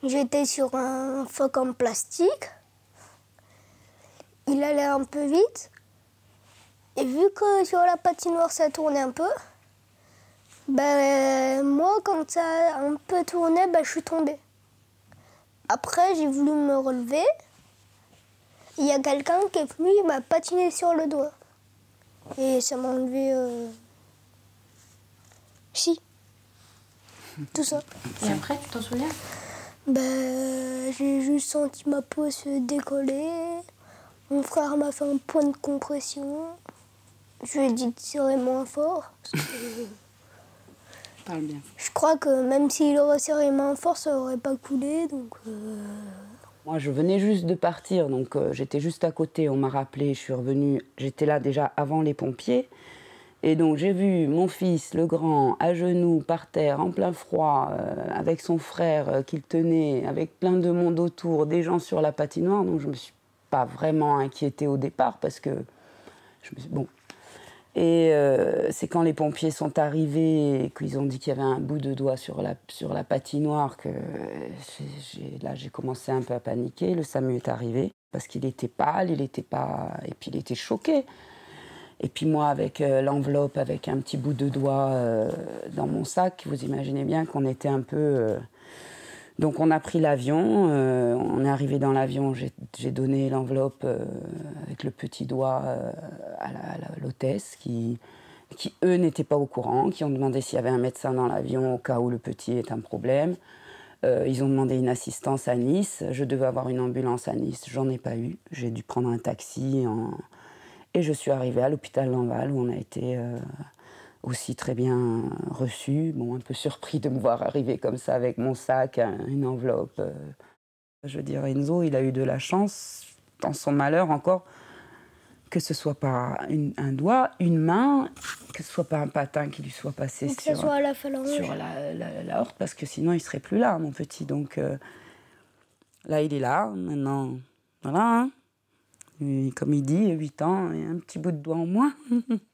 J'étais sur un phoque en plastique. Il allait un peu vite. Et vu que sur la patinoire ça tournait un peu, moi quand ça a un peu tourné, je suis tombée. Après j'ai voulu me relever. Il y a quelqu'un qui est venu, il m'a patiné sur le doigt. Et ça m'a enlevé... tout ça. Et après, tu t'en souviens? J'ai juste senti ma peau se décoller. Mon frère m'a fait un point de compression. Je lui ai dit de serrer moins fort. Parle bien. Je crois que même s'il aurait serré moins fort, ça n'aurait pas coulé. Donc, Moi, je venais juste de partir, donc j'étais juste à côté. On m'a rappelé, je suis revenue. J'étais là déjà avant les pompiers. Et donc j'ai vu mon fils, le grand, à genoux, par terre, en plein froid, avec son frère qu'il tenait, avec plein de monde autour, des gens sur la patinoire. Donc je ne me suis pas vraiment inquiétée au départ parce que je me suis bon. Et c'est quand les pompiers sont arrivés et qu'ils ont dit qu'il y avait un bout de doigt sur la patinoire que j'ai commencé un peu à paniquer. Le SAMU est arrivé parce qu'il était pâle, et puis il était choqué. Et puis moi, avec l'enveloppe, avec un petit bout de doigt dans mon sac, vous imaginez bien qu'on était un peu... Donc on a pris l'avion, on est arrivé dans l'avion, j'ai donné l'enveloppe avec le petit doigt à l'hôtesse qui, eux, n'étaient pas au courant, qui ont demandé s'il y avait un médecin dans l'avion au cas où le petit ait un problème. Ils ont demandé une assistance à Nice. Je devais avoir une ambulance à Nice, j'en ai pas eu. J'ai dû prendre un taxi et je suis arrivée à l'hôpital Lanval où on a été aussi très bien reçus. Bon, un peu surpris de me voir arriver comme ça avec mon sac, une enveloppe. Je veux dire, Enzo, il a eu de la chance, dans son malheur encore, que ce soit pas un doigt, une main, que ce soit pas un patin qui lui soit passé sur la phalange. Sur la horte, parce que sinon il serait plus là, mon petit. Donc là, il est là, maintenant, voilà, hein. Et comme il dit, 8 ans et un petit bout de doigt en moins.